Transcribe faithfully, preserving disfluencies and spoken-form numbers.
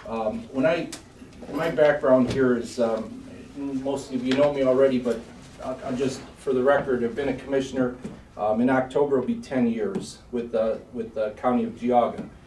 Um, when I, my background here is, um, most of you know me already, but I'll, I'll just, for the record, I've been a commissioner. Um, in October will be ten years with the with the County of Geauga.